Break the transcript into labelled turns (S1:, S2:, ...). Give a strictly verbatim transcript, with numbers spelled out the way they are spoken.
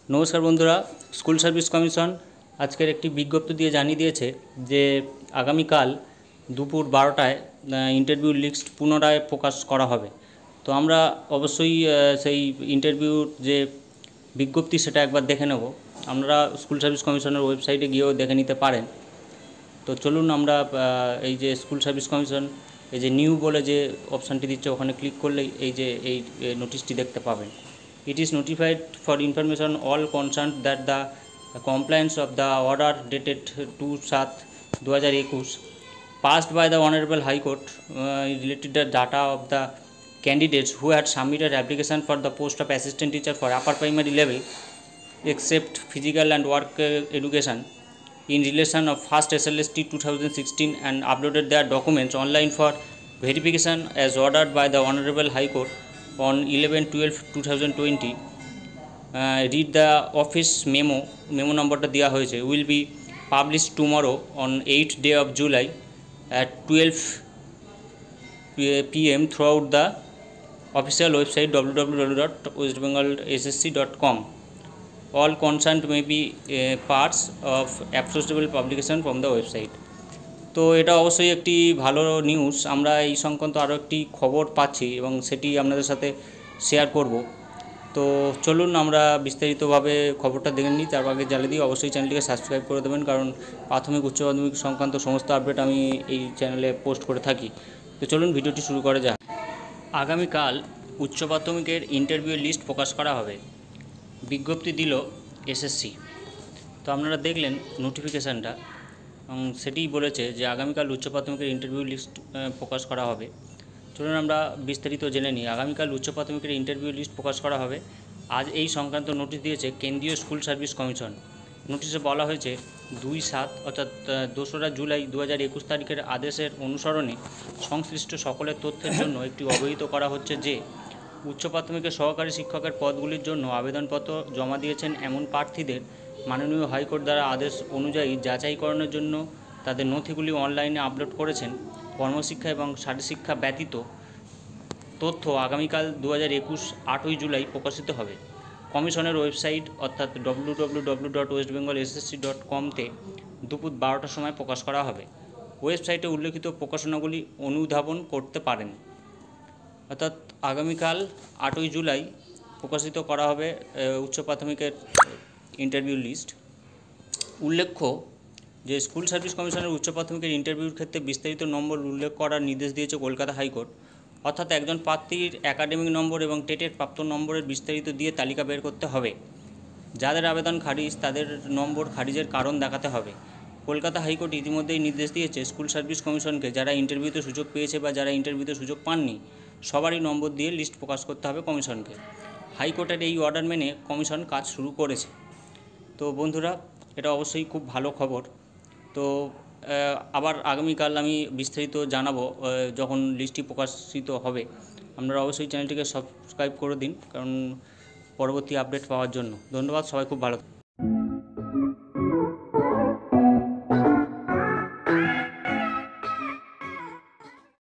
S1: নমস্কার বন্ধুরা, school service commission আজকের একটি বিজ্ঞপ্তি দিয়ে জানিয়ে দিয়েছে যে আগামীকাল দুপুর বারোটায় ইন্টারভিউ লিস্ট পুনরায় প্রকাশ করা হবে। তো আমরা অবশ্যই সেই ইন্টারভিউর যে বিজ্ঞপ্তি সেটা একবার দেখে নেব। আমরা স্কুল সার্ভিস কমিশনের ওয়েবসাইটে গিয়েও দেখে নিতে পারেন। তো চলুন আমরা এই যে স্কুল সার্ভিস কমিশন এই যে নিউ বলে যে অপশানটি দিচ্ছে ওখানে ক্লিক করলেই এই যে এই নোটিশটি দেখতে পাবেন। It is notified for information all concerned that the compliance of the order dated two seven twenty twenty-one passed by the Honorable High Court uh, related the data of the candidates who had submitted application for the post of assistant teacher for upper primary level except physical and work uh, education in relation of first S L S T twenty sixteen and uploaded their documents online for verification as ordered by the Honorable High Court on eleven twelve twenty twenty. uh, read the office memo memo numberটা দেওয়া হয়েছে will be published tomorrow on eighth day of July at twelve p m throughout the official website w w w dot west bengal s s c dot com. all concerned may be uh, parts of accessible publication from the website. তো এটা অবশ্যই একটি ভালো news. আমরা এই সংক্রান্ত আরও একটি খবর পাচ্ছি এবং সেটি আপনাদের সাথে শেয়ার করব। তো চলুন আমরা বিস্তারিতভাবে খবরটা দেখে নিই। তার আগে জানিয়ে দিই অবশ্যই চ্যানেলটিকে সাবস্ক্রাইব করে দেবেন, কারণ প্রাথমিক উচ্চ মাধ্যমিক সংক্রান্ত সমস্ত আপডেট আমি এই চ্যানেলে পোস্ট করে থাকি। তো চলুন ভিডিওটি শুরু করা যাক। আগামীকাল উচ্চ প্রাথমিকের ইন্টারভিউ লিস্ট প্রকাশ করা হবে, বিজ্ঞপ্তি দিল এসএসসি। তো আপনারা দেখলেন নোটিফিকেশানটা এবং সেটিই বলেছে যে আগামীকাল উচ্চ প্রাথমিকের ইন্টারভিউ লিস্ট প্রকাশ করা হবে। চলুন আমরা বিস্তারিত জেনে নিই। আগামীকাল উচ্চ প্রাথমিকের ইন্টারভিউ লিস্ট প্রকাশ করা হবে। আজ এই সংক্রান্ত নোটিশ দিয়েছে কেন্দ্রীয় স্কুল সার্ভিস কমিশন। নোটিশে বলা হয়েছে দুই সাত অর্থাৎ দোসরা জুলাই দু হাজার একুশ তারিখের আদেশের অনুসরণে সংশ্লিষ্ট সকলের তথ্যের জন্য একটি অবহিত করা হচ্ছে যে উচ্চ প্রাথমিকের সহকারী শিক্ষকের পদগুলির জন্য আবেদনপত্র জমা দিয়েছেন এমন প্রার্থীদের মাননীয় হাইকোর্ট দ্বারা আদেশ অনুযায়ী যাচাইকরণের জন্য তাদের নথিগুলি অনলাইনে আপলোড করেছেন কর্মশিক্ষা এবং শারীরশিক্ষা ব্যতীত তথ্য আগামীকাল দু হাজার একুশ আটই জুলাই প্রকাশিত হবে। কমিশনের ওয়েবসাইট অর্থাৎ W W W dot West Bengal S S C dot কমতে দুপুর বারোটার সময় প্রকাশ করা হবে। ওয়েবসাইটে উল্লেখিত প্রকাশনাগুলি অনুধাবন করতে পারেন। অর্থাৎ আগামীকাল আটই জুলাই প্রকাশিত করা হবে উচ্চ প্রাথমিকের ইন্টারভিউ লিস্ট। উল্লেখ্য যে স্কুল সার্ভিস কমিশনের উচ্চ প্রাথমিকের ইন্টারভিউর ক্ষেত্রে বিস্তারিত নম্বর উল্লেখ করার নির্দেশ দিয়েছে কলকাতা হাইকোর্ট। অর্থাৎ একজন প্রার্থীর একাডেমিক নম্বর এবং টেটের প্রাপ্ত নম্বরের বিস্তারিত দিয়ে তালিকা বের করতে হবে। যাদের আবেদন খারিজ তাদের নম্বর খারিজের কারণ দেখাতে হবে। কলকাতা হাইকোর্ট ইতিমধ্যেই নির্দেশ দিয়েছে স্কুল সার্ভিস কমিশনকে যারা ইন্টারভিউতে সুযোগ পেয়েছে বা যারা ইন্টারভিউতে সুযোগ পাননি সবারই নম্বর দিয়ে লিস্ট প্রকাশ করতে হবে কমিশনকে। হাইকোর্টের এই অর্ডার মেনে কমিশন কাজ শুরু করেছে। তো বন্ধুরা, এটা অবশ্যই খুব ভালো খবর। তো আবার আগামীকাল আমি বিস্তারিত জানাবো যখন লিস্টটি প্রকাশিত হবে। আপনারা অবশ্যই চ্যানেলটিকে সাবস্ক্রাইব করে দিন, কারণ পরবর্তী আপডেট পাওয়ার জন্য। ধন্যবাদ, সবাই খুব ভালো।